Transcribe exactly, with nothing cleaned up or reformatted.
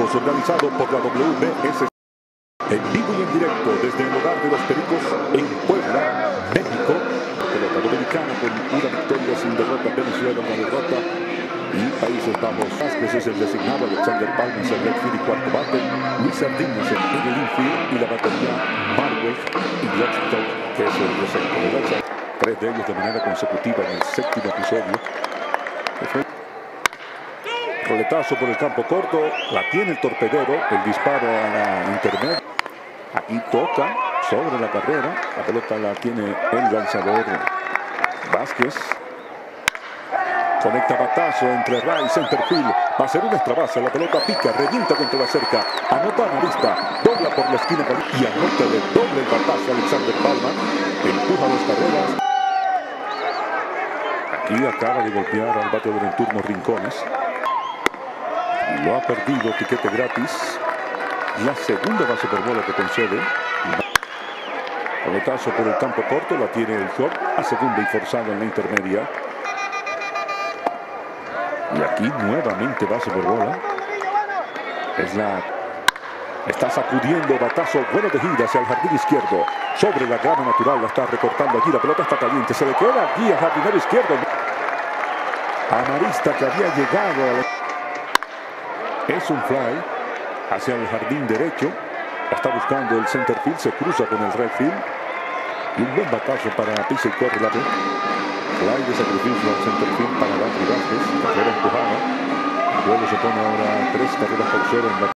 Partidos organizado por la W B S. En vivo y en directo desde el hogar de los Pericos en Puebla, México. Pelota dominicana con una victoria sin derrota. Venezuela una derrota. Y Países Bajos. Vázquez es el designado. Alexander Palma es el redfield y cuarto bate. Luis Sardinas en el infield y la batería Marwell y Lockstock, que es el receptor. Tres de ellos de manera consecutiva en el séptimo episodio. Roletazo por el campo corto, la tiene el torpedero, el disparo a la intermedia. Aquí toca sobre la carrera, la pelota la tiene el lanzador Vázquez. Conecta batazo entre Ray y centerfield. Va a ser una extra base, la pelota pica, revienta contra la cerca. Anota a Marista, dobla por la esquina y anota de doble el batazo Alexander Palma. Empuja dos carreras. Aquí acaba de golpear al bateador en turno Rincones. Lo ha perdido, tiquete gratis. La segunda base por bola que concede. Pelotazo por el campo corto, la tiene el short a segunda y forzado en la intermedia. Y aquí nuevamente base por bola. Es la... Está sacudiendo, batazo bueno de gira hacia el jardín izquierdo. Sobre la grama natural, la está recortando allí. La pelota está caliente, se le queda aquí al jardinero izquierdo. Amarista, que había llegado a la... Es un fly hacia el jardín derecho. La está buscando el centerfield. Se cruza con el redfield. Y un buen batazo para pisa y corre la pelota. Fly de sacrificio al centerfield para Dante Vázquez. Carrera empujada. El duelo se pone ahora tres carreras por cero en la